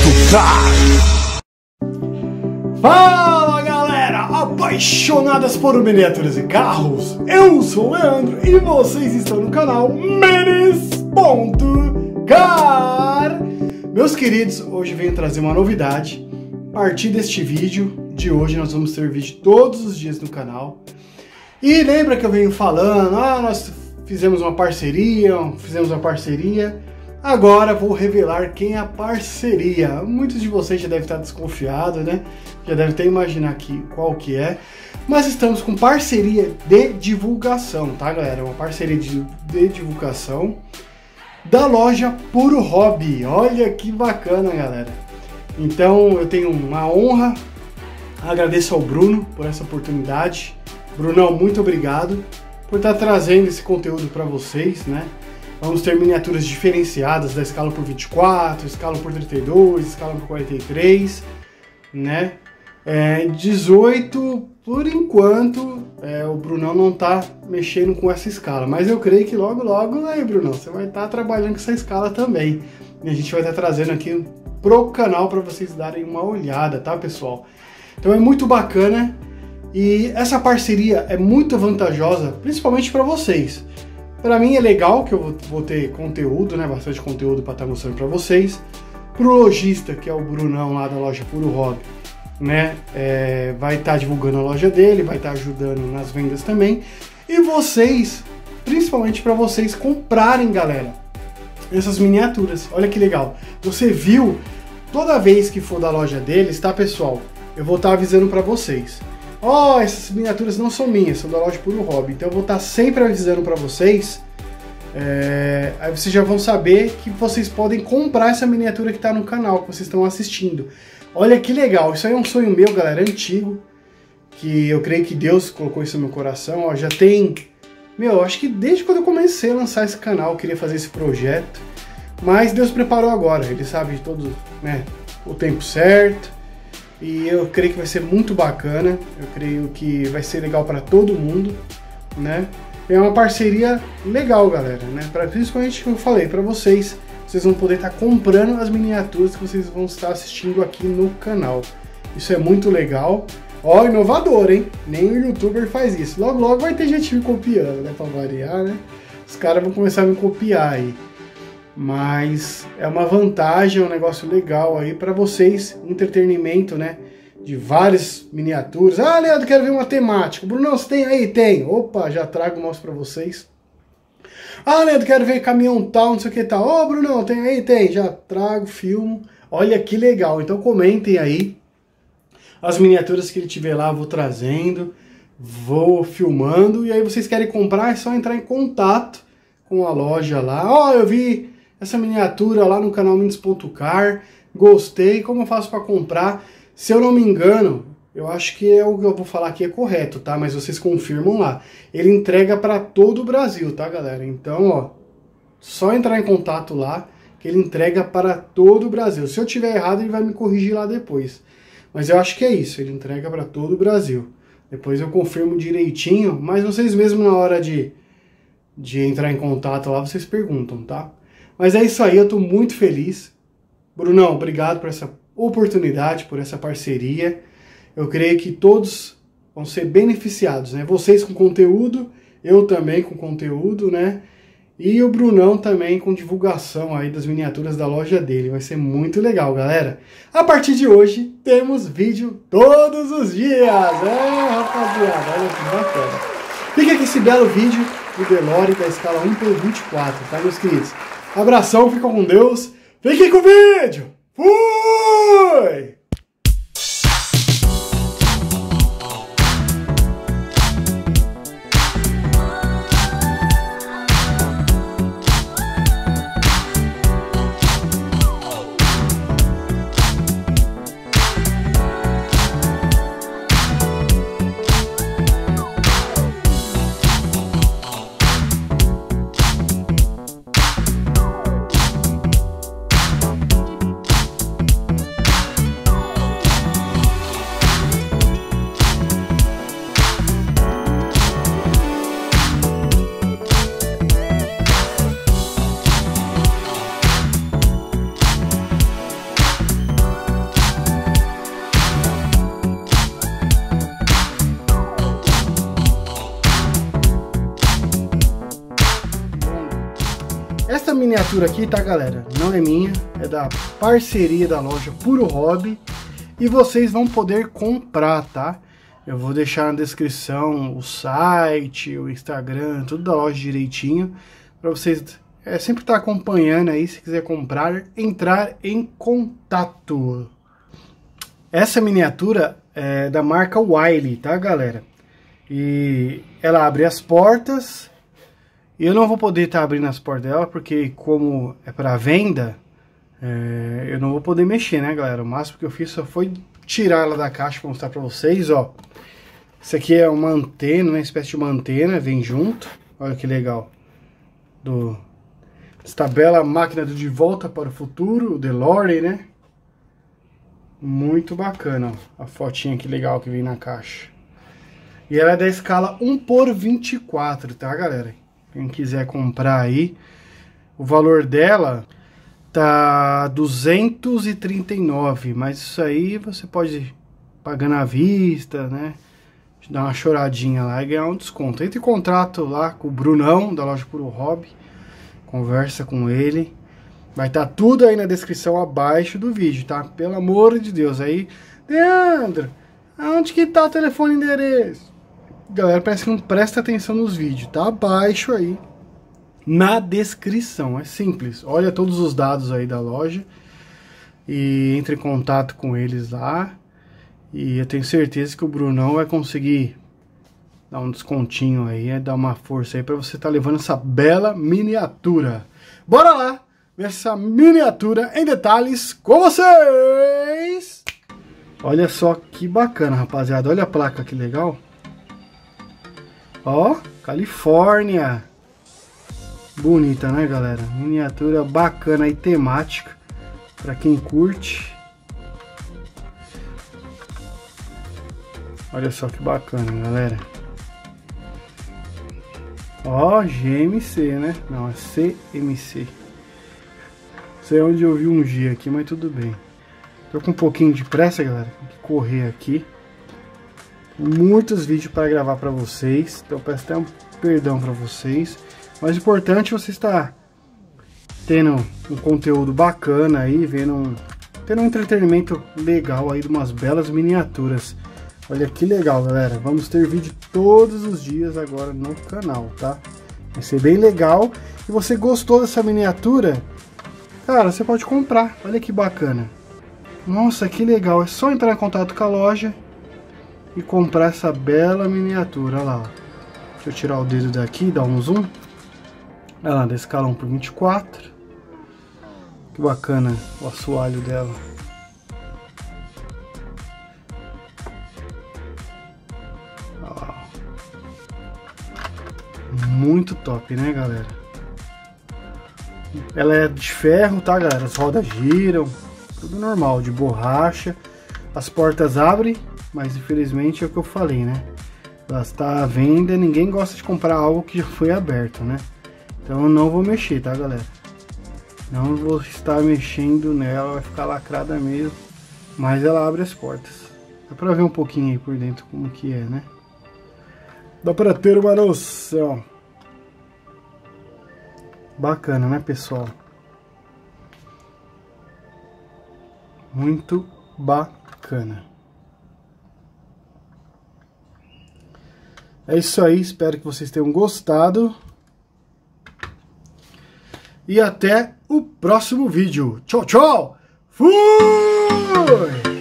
Fala galera, apaixonadas por miniaturas e carros, eu sou o Leandro e vocês estão no canal Minis.car. Meus queridos, hoje venho trazer uma novidade. A partir deste vídeo de hoje nós vamos ter vídeo todos os dias no canal. E lembra que eu venho falando, nós fizemos uma parceria. Agora vou revelar quem é a parceria. Muitos de vocês já devem estar desconfiados, né? Já devem até imaginar aqui qual que é. Mas estamos com parceria de divulgação, tá galera? Uma parceria de divulgação da loja Puro Hobby. Olha que bacana, galera. Então eu tenho uma honra. Agradeço ao Bruno por essa oportunidade. Brunão, muito obrigado por estar trazendo esse conteúdo para vocês, né? Vamos ter miniaturas diferenciadas da escala por 24, escala por 32, escala por 43, né? 18, por enquanto, o Brunão não tá mexendo com essa escala, mas eu creio que logo, aí Brunão, você vai estar trabalhando com essa escala também. E a gente vai estar trazendo aqui pro canal para vocês darem uma olhada, tá, pessoal? Então é muito bacana e essa parceria é muito vantajosa, principalmente para vocês. Para mim é legal que eu vou ter conteúdo, né? Bastante conteúdo para estar mostrando para vocês. Pro lojista, que é o Brunão lá da loja Puro Hobby, né? Vai estar divulgando a loja dele, vai estar ajudando nas vendas também. E vocês, principalmente para vocês comprarem, galera, essas miniaturas. Olha que legal. Você viu, toda vez que for da loja deles, tá, pessoal? Eu vou estar avisando para vocês. Essas miniaturas não são minhas, são da loja Puro Hobby. Então eu vou estar sempre avisando para vocês. Aí vocês já vão saber que vocês podem comprar essa miniatura que está no canal, que vocês estão assistindo. Olha que legal, isso aí é um sonho meu, galera, antigo. Que eu creio que Deus colocou isso no meu coração. Já tem... acho que desde quando eu comecei a lançar esse canal, eu queria fazer esse projeto. Mas Deus preparou agora, Ele sabe de todo, né, o tempo certo. E eu creio que vai ser muito bacana, eu creio que vai ser legal para todo mundo, né? É uma parceria legal, galera, né? Principalmente, como eu falei, para vocês vão poder estar comprando as miniaturas que vocês vão estar assistindo aqui no canal. Isso é muito legal. Inovador, hein? Nem o youtuber faz isso. Logo vai ter gente me copiando, né? Para variar, né? Os caras vão começar a me copiar aí. Mas é uma vantagem, é um negócio legal aí para vocês, entretenimento, né? De várias miniaturas. Leandro, quero ver uma temática. Bruno, você tem aí? Tem. Opa, já trago, mostro para vocês. Leandro, quero ver caminhão tal, não sei o que tal. Bruno, tem aí? Tem. Já trago, filmo. Olha que legal. Então comentem aí as miniaturas que ele tiver lá, eu vou trazendo, vou filmando. E aí vocês querem comprar, é só entrar em contato com a loja lá. Eu vi essa miniatura lá no canal Minis.car, gostei, como eu faço para comprar? Se eu não me engano, eu acho que o que eu vou falar aqui é correto, tá? Mas vocês confirmam lá. Ele entrega para todo o Brasil, tá, galera? Então, só entrar em contato lá, que ele entrega para todo o Brasil. Se eu tiver errado, ele vai me corrigir lá depois. Mas eu acho que é isso, ele entrega para todo o Brasil. Depois eu confirmo direitinho, mas vocês mesmo na hora de entrar em contato lá, vocês perguntam, tá? Mas é isso aí, eu tô muito feliz. Brunão, obrigado por essa oportunidade, por essa parceria. Eu creio que todos vão ser beneficiados, né? Vocês com conteúdo, eu também com conteúdo, né? E o Brunão também com divulgação aí das miniaturas da loja dele. Vai ser muito legal, galera. A partir de hoje, temos vídeo todos os dias. Rapaziada, olha que bacana. Fica aqui esse belo vídeo do Delore da escala 1/24, tá, meus queridos? Abração, ficam com Deus. Fiquem com o vídeo. Fui! Essa miniatura aqui, tá, galera? Não é minha, é da parceria da loja Puro Hobby. E vocês vão poder comprar, tá? Eu vou deixar na descrição o site, o Instagram, tudo da loja direitinho. Pra vocês sempre estar acompanhando aí, se quiser comprar, entrar em contato. Essa miniatura é da marca Wiley, tá, galera? E ela abre as portas. E eu não vou poder estar abrindo as portas dela, porque como é para venda, eu não vou poder mexer, né, galera? O máximo que eu fiz só foi tirar ela da caixa para mostrar para vocês, ó. Isso aqui é uma antena, uma espécie de uma antena, vem junto. Olha que legal. Esta bela máquina do De Volta para o Futuro, o DeLorean, né? Muito bacana, ó. A fotinha que legal que vem na caixa. E ela é da escala 1:24, tá, galera? Quem quiser comprar aí, o valor dela tá 239, mas isso aí você pode pagando à vista, né? Dar uma choradinha lá e ganhar um desconto. Entre em contato lá com o Brunão, da loja Puro Hobby, conversa com ele. Vai estar tudo aí na descrição abaixo do vídeo, tá? Pelo amor de Deus. Aí, Leandro, aonde que tá o telefone e endereço? Galera, parece que não presta atenção nos vídeos. Tá abaixo aí na descrição. É simples. Olha todos os dados aí da loja e entre em contato com eles lá. E eu tenho certeza que o Brunão vai conseguir dar um descontinho aí, dar uma força aí pra você estar levando essa bela miniatura. Bora lá ver essa miniatura em detalhes com vocês! Olha só que bacana, rapaziada. Olha a placa que legal. Ó, Califórnia. Bonita, né, galera? Miniatura bacana e temática pra quem curte. Olha só que bacana, galera. Ó, GMC, né? Não, é CMC. Não sei onde eu vi um G aqui, mas tudo bem. Tô com um pouquinho de pressa, galera. Tem que correr aqui. Muitos vídeos para gravar para vocês, então peço até um perdão para vocês, mas o importante é você estar tendo um conteúdo bacana aí, tendo um entretenimento legal aí de umas belas miniaturas. Olha que legal, galera, vamos ter vídeo todos os dias agora no canal, tá? Vai ser bem legal. Se você gostou dessa miniatura, cara, você pode comprar. Olha que bacana. Nossa, que legal, é só entrar em contato com a loja e comprar essa bela miniatura. Olha lá, deixa eu tirar o dedo daqui, dar um zoom. Olha lá, da escala 1:24. Que bacana o assoalho dela. Olha lá. Muito top, né, galera? Ela é de ferro, tá, galera? As rodas giram, tudo normal, de borracha. As portas abrem, mas infelizmente é o que eu falei, né? Ela está à venda, ninguém gosta de comprar algo que já foi aberto, né? Então eu não vou mexer, tá, galera? Não vou estar mexendo nela, vai ficar lacrada mesmo. Mas ela abre as portas. Dá pra ver um pouquinho aí por dentro como que é, né? Dá pra ter uma noção. Bacana, né, pessoal? Muito bacana. É isso aí, espero que vocês tenham gostado. E até o próximo vídeo. Tchau, tchau! Fui!